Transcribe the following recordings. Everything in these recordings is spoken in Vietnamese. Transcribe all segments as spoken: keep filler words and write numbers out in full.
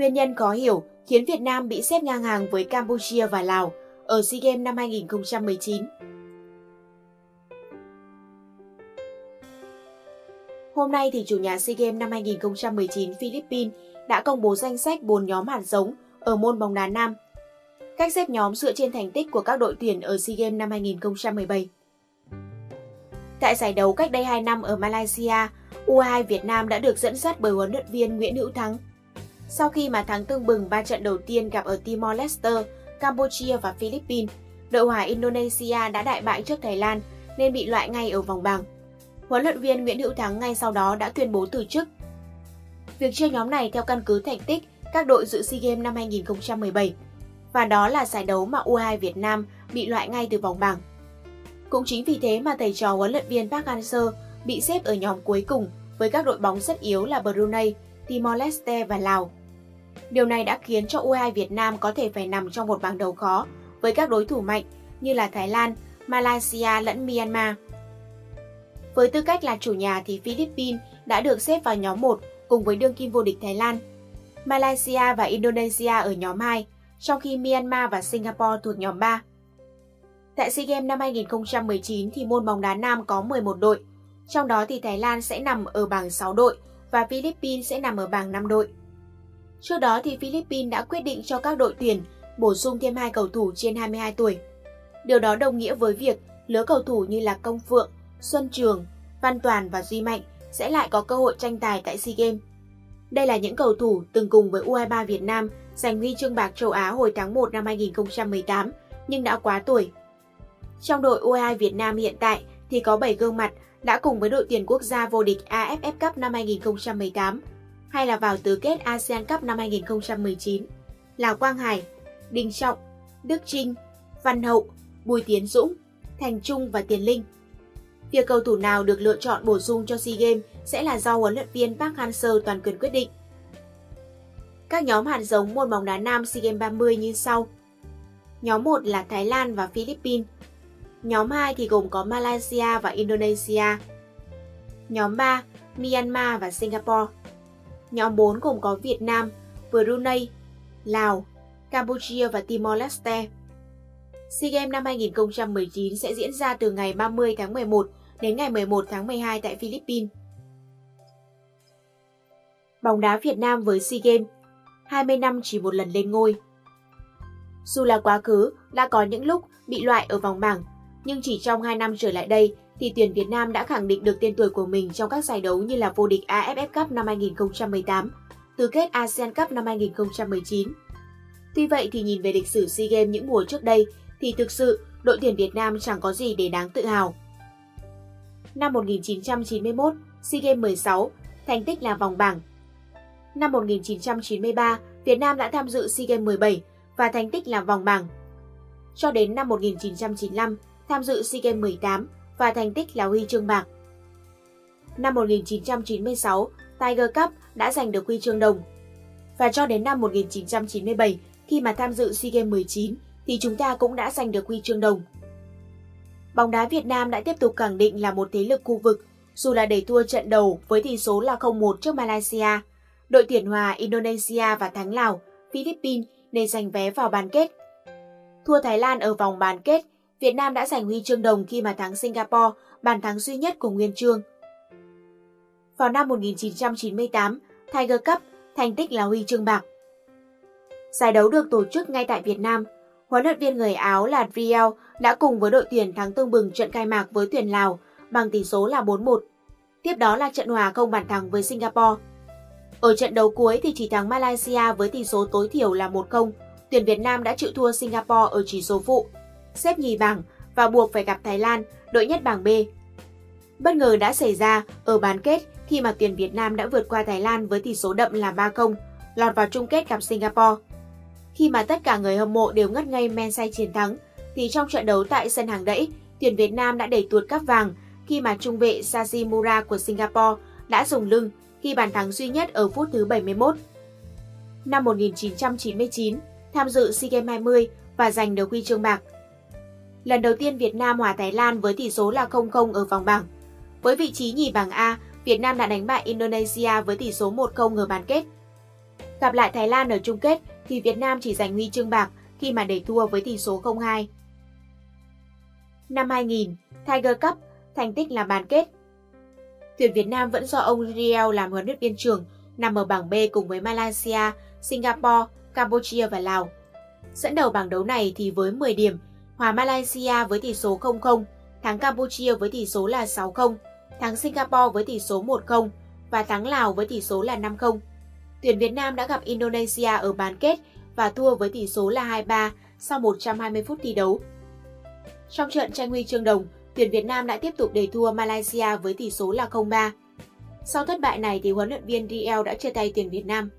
Nguyên nhân khó hiểu khiến Việt Nam bị xếp ngang hàng với Campuchia và Lào ở SEA Games năm hai nghìn không trăm mười chín. Hôm nay thì chủ nhà SEA Games năm hai nghìn không trăm mười chín Philippines đã công bố danh sách bốn nhóm hạt giống ở môn bóng đá nam. Cách xếp nhóm dựa trên thành tích của các đội tuyển ở SEA Games năm hai nghìn không trăm mười bảy. Tại giải đấu cách đây hai năm ở Malaysia, U hai hai Việt Nam đã được dẫn dắt bởi huấn luyện viên Nguyễn Hữu Thắng. Sau khi mà thắng tưng bừng ba trận đầu tiên gặp ở Timor-Leste, Campuchia và Philippines, đội hòa Indonesia đã đại bại trước Thái Lan nên bị loại ngay ở vòng bảng. Huấn luyện viên Nguyễn Hữu Thắng ngay sau đó đã tuyên bố từ chức. Việc chia nhóm này theo căn cứ thành tích các đội dự SEA Games năm hai nghìn không trăm mười bảy, và đó là giải đấu mà U hai hai Việt Nam bị loại ngay từ vòng bảng. Cũng chính vì thế mà thầy trò huấn luyện viên Park Hang-seo bị xếp ở nhóm cuối cùng với các đội bóng rất yếu là Brunei, Timor-Leste và Lào. Điều này đã khiến cho U hai hai Việt Nam có thể phải nằm trong một bảng đấu khó với các đối thủ mạnh như là Thái Lan, Malaysia lẫn Myanmar. Với tư cách là chủ nhà thì Philippines đã được xếp vào nhóm một cùng với đương kim vô địch Thái Lan. Malaysia và Indonesia ở nhóm hai, trong khi Myanmar và Singapore thuộc nhóm ba. Tại SEA Games năm hai nghìn không trăm mười chín thì môn bóng đá nam có mười một đội, trong đó thì Thái Lan sẽ nằm ở bảng sáu đội và Philippines sẽ nằm ở bảng năm đội. Trước đó thì Philippines đã quyết định cho các đội tuyển bổ sung thêm hai cầu thủ trên hai mươi hai tuổi. Điều đó đồng nghĩa với việc lứa cầu thủ như là Công Phượng, Xuân Trường, Văn Toàn và Duy Mạnh sẽ lại có cơ hội tranh tài tại SEA Games. Đây là những cầu thủ từng cùng với U hai ba Việt Nam giành huy chương bạc châu Á hồi tháng một năm hai nghìn không trăm mười tám nhưng đã quá tuổi. Trong đội U hai hai Việt Nam hiện tại thì có bảy gương mặt đã cùng với đội tuyển quốc gia vô địch a ép ép Cup năm hai nghìn không trăm mười tám hay là vào tứ kết a sê an Cup năm hai nghìn không trăm mười chín là Quang Hải, Đình Trọng, Đức Trinh, Văn Hậu, Bùi Tiến Dũng, Thành Trung và Tiền Linh. Việc cầu thủ nào được lựa chọn bổ sung cho SEA Games sẽ là do huấn luyện viên Park Hang-seo toàn quyền quyết định. Các nhóm hạt giống môn bóng đá nam SEA Games ba mươi như sau. Nhóm một là Thái Lan và Philippines. Nhóm hai thì gồm có Malaysia và Indonesia. Nhóm ba, Myanmar và Singapore. Nhóm bốn gồm có Việt Nam, Brunei, Lào, Campuchia và Timor-Leste. SEA Games năm hai nghìn không trăm mười chín sẽ diễn ra từ ngày ba mươi tháng mười một đến ngày mười một tháng mười hai tại Philippines. Bóng đá Việt Nam với SEA Games, hai mươi năm chỉ một lần lên ngôi. Dù là quá khứ đã có những lúc bị loại ở vòng bảng, nhưng chỉ trong hai năm trở lại đây thì tuyển Việt Nam đã khẳng định được tên tuổi của mình trong các giải đấu như là vô địch a ép ép Cup năm hai nghìn không trăm mười tám, tứ kết a sê an Cup năm hai nghìn không trăm mười chín. Tuy vậy thì nhìn về lịch sử SEA Games những mùa trước đây thì thực sự đội tuyển Việt Nam chẳng có gì để đáng tự hào. Năm một nghìn chín trăm chín mươi mốt, SEA Games mười sáu, thành tích là vòng bảng. Năm một nghìn chín trăm chín mươi ba, Việt Nam đã tham dự SEA Games mười bảy và thành tích là vòng bảng. Cho đến năm một nghìn chín trăm chín mươi lăm, tham dự SEA Games mười tám và thành tích là huy chương bạc. Năm một nghìn chín trăm chín mươi sáu, Tiger Cup đã giành được huy chương đồng. Và cho đến năm một nghìn chín trăm chín mươi bảy, khi mà tham dự SEA Games mười chín, thì chúng ta cũng đã giành được huy chương đồng. Bóng đá Việt Nam đã tiếp tục khẳng định là một thế lực khu vực, dù là để thua trận đầu với tỷ số là không một trước Malaysia, đội tuyển hòa Indonesia và thắng Lào, Philippines để giành vé vào bán kết. Thua Thái Lan ở vòng bán kết, Việt Nam đã giành huy chương đồng khi mà thắng Singapore, bàn thắng duy nhất của Nguyên Chương. Vào năm một nghìn chín trăm chín mươi tám, Tiger Cup, thành tích là huy chương bạc. Giải đấu được tổ chức ngay tại Việt Nam. Huấn luyện viên người Áo là Riel đã cùng với đội tuyển thắng tưng bừng trận khai mạc với tuyển Lào bằng tỷ số là bốn một. Tiếp đó là trận hòa không bàn thắng với Singapore. Ở trận đấu cuối thì chỉ thắng Malaysia với tỷ số tối thiểu là một không. Tuyển Việt Nam đã chịu thua Singapore ở chỉ số phụ, xếp nhì bảng và buộc phải gặp Thái Lan, đội nhất bảng B. Bất ngờ đã xảy ra ở bán kết khi mà tuyển Việt Nam đã vượt qua Thái Lan với tỷ số đậm là ba không, lọt vào chung kết gặp Singapore. Khi mà tất cả người hâm mộ đều ngất ngây men say chiến thắng, thì trong trận đấu tại sân hàng đẫy, tuyển Việt Nam đã đẩy tuột cáp vàng khi mà trung vệ Sajimura của Singapore đã dùng lưng khi bàn thắng duy nhất ở phút thứ bảy mươi mốt. Năm một nghìn chín trăm chín mươi chín, tham dự SEA Games hai mươi và giành được huy chương bạc. Lần đầu tiên Việt Nam hòa Thái Lan với tỷ số là không không ở vòng bảng. Với vị trí nhì bảng A, Việt Nam đã đánh bại Indonesia với tỷ số một không ở bán kết. Gặp lại Thái Lan ở chung kết thì Việt Nam chỉ giành huy chương bạc khi mà để thua với tỷ số không hai. Năm hai nghìn, Tiger Cup, thành tích là bán kết. Tuyển Việt Nam vẫn do ông Riel làm huấn luyện viên trưởng, nằm ở bảng B cùng với Malaysia, Singapore, Campuchia và Lào. Dẫn đầu bảng đấu này thì với mười điểm, hòa Malaysia với tỷ số không không, thắng Campuchia với tỷ số là sáu không, thắng Singapore với tỷ số một không và thắng Lào với tỷ số là năm không. Tuyển Việt Nam đã gặp Indonesia ở bán kết và thua với tỷ số là hai ba sau một trăm hai mươi phút thi đấu. Trong trận tranh huy chương đồng, tuyển Việt Nam đã tiếp tục để thua Malaysia với tỷ số là không ba. Sau thất bại này thì huấn luyện viên Riel đã chia tay tuyển Việt Nam.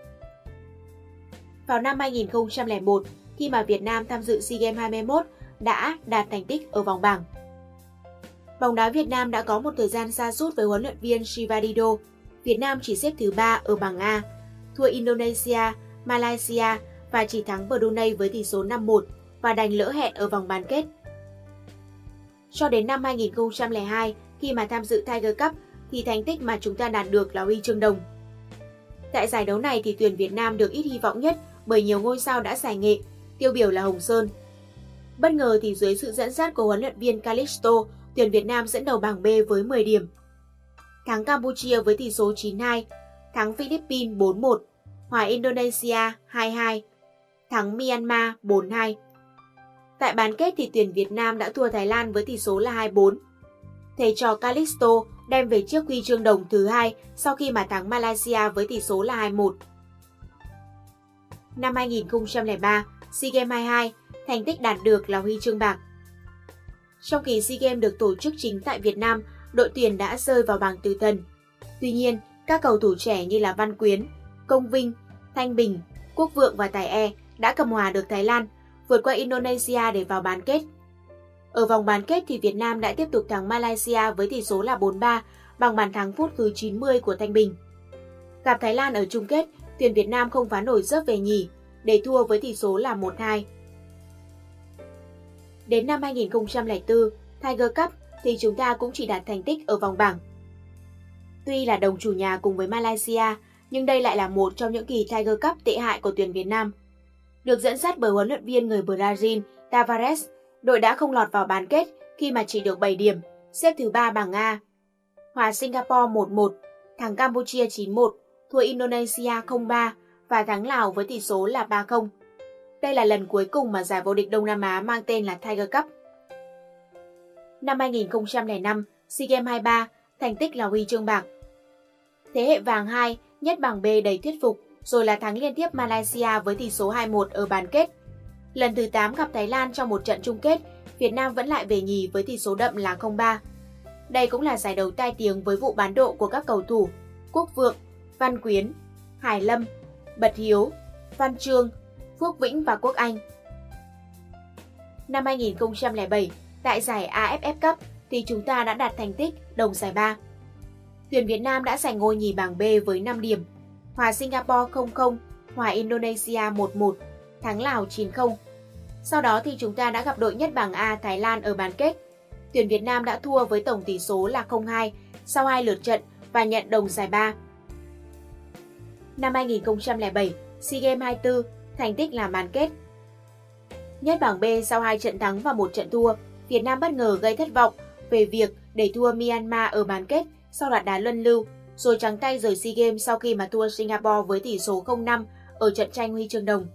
Vào năm hai nghìn không trăm lẻ một, khi mà Việt Nam tham dự SEA Games hai mươi mốt đã đạt thành tích ở vòng bảng. Bóng đá Việt Nam đã có một thời gian sa sút với huấn luyện viên Shivadido. Việt Nam chỉ xếp thứ ba ở bảng A, thua Indonesia, Malaysia và chỉ thắng Brunei với tỷ số năm một và đành lỡ hẹn ở vòng bán kết. Cho đến năm hai nghìn không trăm lẻ hai, khi mà tham dự Tiger Cup thì thành tích mà chúng ta đạt được là huy chương đồng. Tại giải đấu này thì tuyển Việt Nam được ít hy vọng nhất bởi nhiều ngôi sao đã giải nghệ, tiêu biểu là Hồng Sơn. Bất ngờ thì dưới sự dẫn dắt của huấn luyện viên Calixto, tuyển Việt Nam dẫn đầu bảng B với mười điểm. Thắng Campuchia với tỷ số chín hai, thắng Philippines bốn một, hòa Indonesia hai hai, thắng Myanmar bốn hai. Tại bán kết thì tuyển Việt Nam đã thua Thái Lan với tỷ số là hai bốn. Thầy trò Calixto đem về chiếc huy chương đồng thứ hai sau khi mà thắng Malaysia với tỷ số là hai một. Năm hai nghìn không trăm lẻ ba, SEA Games hai mươi hai, thành tích đạt được là huy chương bạc. Trong kỳ SEA Games được tổ chức chính tại Việt Nam, đội tuyển đã rơi vào bảng tử thần. Tuy nhiên, các cầu thủ trẻ như là Văn Quyến, Công Vinh, Thanh Bình, Quốc Vượng và Tài E đã cầm hòa được Thái Lan, vượt qua Indonesia để vào bán kết. Ở vòng bán kết thì Việt Nam đã tiếp tục thắng Malaysia với tỷ số là bốn ba bằng bàn thắng phút thứ chín mươi của Thanh Bình. Gặp Thái Lan ở chung kết, tuyển Việt Nam không phá nổi rớp về nhì, để thua với tỷ số là một hai. Đến năm hai nghìn không trăm lẻ bốn, Tiger Cup thì chúng ta cũng chỉ đạt thành tích ở vòng bảng. Tuy là đồng chủ nhà cùng với Malaysia, nhưng đây lại là một trong những kỳ Tiger Cup tệ hại của tuyển Việt Nam. Được dẫn dắt bởi huấn luyện viên người Brazil Tavares, đội đã không lọt vào bán kết khi mà chỉ được bảy điểm, xếp thứ ba bảng A. Hòa Singapore một một, thắng Campuchia chín một, thua Indonesia không ba và thắng Lào với tỷ số là ba không. Đây là lần cuối cùng mà giải vô địch Đông Nam Á mang tên là Tiger Cup. Năm hai nghìn không trăm lẻ năm, SEA Games hai mươi ba, thành tích là huy chương bạc. Thế hệ vàng hai, nhất bảng B đầy thuyết phục, rồi là thắng liên tiếp Malaysia với tỷ số hai một ở bán kết. Lần thứ tám gặp Thái Lan trong một trận chung kết, Việt Nam vẫn lại về nhì với tỷ số đậm là không ba. Đây cũng là giải đấu tai tiếng với vụ bán độ của các cầu thủ Quốc Vượng, Văn Quyến, Hải Lâm, Bật Hiếu, Văn Trương, Phước Vĩnh và Quốc Anh. Năm hai nghìn không trăm lẻ bảy, tại giải a ép ép Cup thì chúng ta đã đạt thành tích đồng giải ba. Tuyển Việt Nam đã giành ngôi nhì bảng B với năm điểm, hòa Singapore không không, hòa Indonesia một một, thắng Lào chín không. Sau đó thì chúng ta đã gặp đội nhất bảng A Thái Lan ở bán kết. Tuyển Việt Nam đã thua với tổng tỷ số là không hai sau hai lượt trận và nhận đồng giải ba. Năm hai nghìn không trăm lẻ bảy, SEA Games hai mươi tư, thành tích là bán kết. Nhất bảng B sau hai trận thắng và một trận thua, Việt Nam bất ngờ gây thất vọng về việc để thua Myanmar ở bán kết sau loạt đá luân lưu, rồi trắng tay rời SEA Games sau khi mà thua Singapore với tỷ số không năm ở trận tranh huy chương đồng.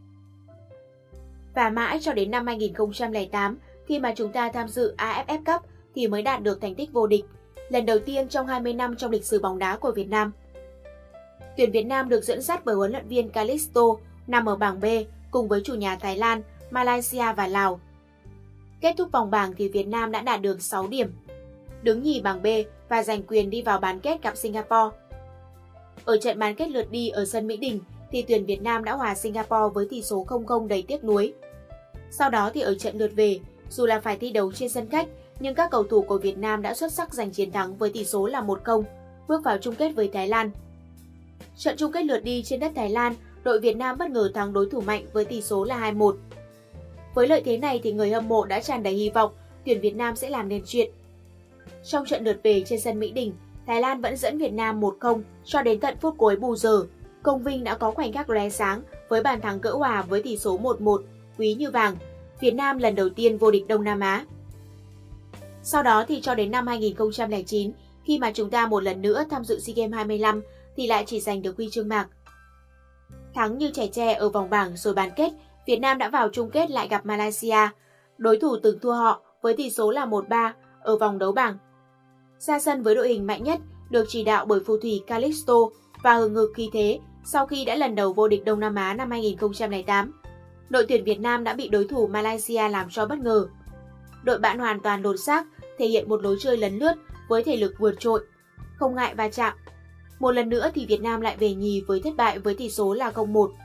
Và mãi cho đến năm hai nghìn không trăm lẻ tám, khi mà chúng ta tham dự a ép ép Cup thì mới đạt được thành tích vô địch, lần đầu tiên trong hai mươi năm trong lịch sử bóng đá của Việt Nam. Tuyển Việt Nam được dẫn dắt bởi huấn luyện viên Calixto nằm ở bảng B cùng với chủ nhà Thái Lan, Malaysia và Lào. Kết thúc vòng bảng thì Việt Nam đã đạt được sáu điểm, đứng nhì bảng B và giành quyền đi vào bán kết gặp Singapore. Ở trận bán kết lượt đi ở sân Mỹ Đình thì tuyển Việt Nam đã hòa Singapore với tỷ số không không đầy tiếc nuối. Sau đó thì ở trận lượt về, dù là phải thi đấu trên sân khách, nhưng các cầu thủ của Việt Nam đã xuất sắc giành chiến thắng với tỷ số là một không, bước vào chung kết với Thái Lan. Trận chung kết lượt đi trên đất Thái Lan, đội Việt Nam bất ngờ thắng đối thủ mạnh với tỷ số là hai một. Với lợi thế này thì người hâm mộ đã tràn đầy hy vọng tuyển Việt Nam sẽ làm nên chuyện. Trong trận lượt về trên sân Mỹ Đình, Thái Lan vẫn dẫn Việt Nam một không cho đến tận phút cuối bù giờ. Công Vinh đã có khoảnh khắc lóe sáng với bàn thắng cỡ hòa với tỷ số một một, quý như vàng. Việt Nam lần đầu tiên vô địch Đông Nam Á. Sau đó thì cho đến năm hai nghìn không trăm lẻ chín, khi mà chúng ta một lần nữa tham dự SEA Games hai mươi lăm thì lại chỉ giành được huy chương bạc. Thắng như trẻ tre ở vòng bảng rồi bán kết, Việt Nam đã vào chung kết lại gặp Malaysia, đối thủ từng thua họ với tỷ số là một ba ở vòng đấu bảng. Ra sân với đội hình mạnh nhất, được chỉ đạo bởi phù thủy Calixto và hừng hực khí thế sau khi đã lần đầu vô địch Đông Nam Á năm hai nghìn không trăm lẻ tám. Đội tuyển Việt Nam đã bị đối thủ Malaysia làm cho bất ngờ. Đội bạn hoàn toàn lột xác, thể hiện một lối chơi lấn lướt với thể lực vượt trội, không ngại va chạm. Một lần nữa thì Việt Nam lại về nhì với thất bại với tỷ số là không một.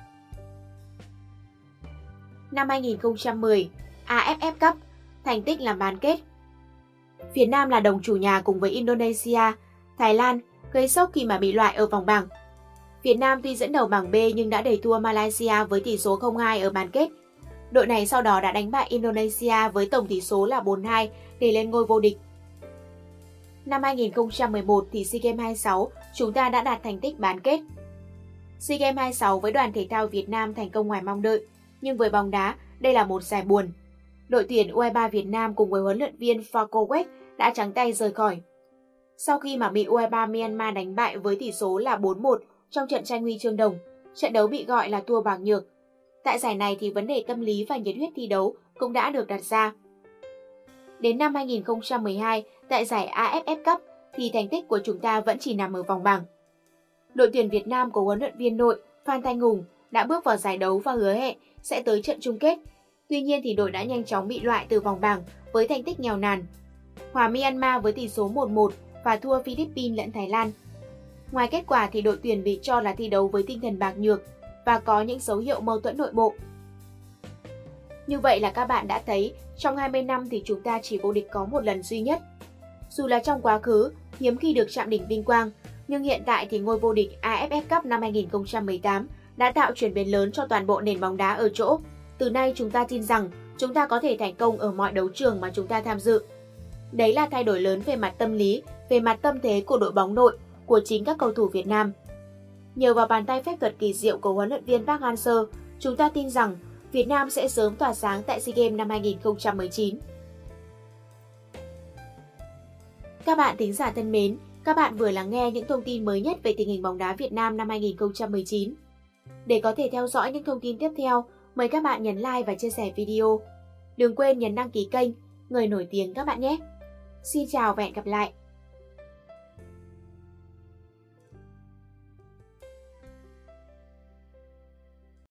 Năm hai nghìn không trăm mười, a ép ép Cup, thành tích làm bán kết. Việt Nam là đồng chủ nhà cùng với Indonesia, Thái Lan, gây sốc khi mà bị loại ở vòng bảng. Việt Nam tuy dẫn đầu bảng B nhưng đã đẩy thua Malaysia với tỷ số không hai ở bán kết. Đội này sau đó đã đánh bại Indonesia với tổng tỷ số là bốn hai để lên ngôi vô địch. Năm hai nghìn không trăm mười một thì SEA Games hai mươi sáu chúng ta đã đạt thành tích bán kết. SEA Games hai mươi sáu với đoàn thể thao Việt Nam thành công ngoài mong đợi, nhưng với bóng đá, đây là một giải buồn. Đội tuyển u hai ba Việt Nam cùng với huấn luyện viên Falco West đã trắng tay rời khỏi. Sau khi mà bị u hai ba Myanmar đánh bại với tỷ số là bốn một trong trận tranh huy chương đồng, trận đấu bị gọi là thua bảng nhược. Tại giải này thì vấn đề tâm lý và nhiệt huyết thi đấu cũng đã được đặt ra. Đến năm hai nghìn không trăm mười hai, tại giải a ép ép Cup thì thành tích của chúng ta vẫn chỉ nằm ở vòng bảng. Đội tuyển Việt Nam của huấn luyện viên nội Phan Thanh Hùng đã bước vào giải đấu và hứa hẹn sẽ tới trận chung kết. Tuy nhiên thì đội đã nhanh chóng bị loại từ vòng bảng với thành tích nghèo nàn. Hòa Myanmar với tỷ số một một và thua Philippines lẫn Thái Lan. Ngoài kết quả thì đội tuyển bị cho là thi đấu với tinh thần bạc nhược và có những dấu hiệu mâu thuẫn nội bộ. Như vậy là các bạn đã thấy, trong hai mươi năm thì chúng ta chỉ vô địch có một lần duy nhất. Dù là trong quá khứ, hiếm khi được chạm đỉnh vinh quang, nhưng hiện tại thì ngôi vô địch a ép ép Cup năm hai nghìn không trăm mười tám đã tạo chuyển biến lớn cho toàn bộ nền bóng đá ở chỗ. Từ nay chúng ta tin rằng chúng ta có thể thành công ở mọi đấu trường mà chúng ta tham dự. Đấy là thay đổi lớn về mặt tâm lý, về mặt tâm thế của đội bóng nội, của chính các cầu thủ Việt Nam. Nhờ vào bàn tay phép thuật kỳ diệu của huấn luyện viên Park Hang-seo, chúng ta tin rằng Việt Nam sẽ sớm tỏa sáng tại SEA Games năm hai nghìn không trăm mười chín. Các bạn thính giả thân mến, các bạn vừa lắng nghe những thông tin mới nhất về tình hình bóng đá Việt Nam năm hai nghìn không trăm mười chín. Để có thể theo dõi những thông tin tiếp theo, mời các bạn nhấn like và chia sẻ video. Đừng quên nhấn đăng ký kênh Người Nổi Tiếng các bạn nhé. Xin chào và hẹn gặp lại!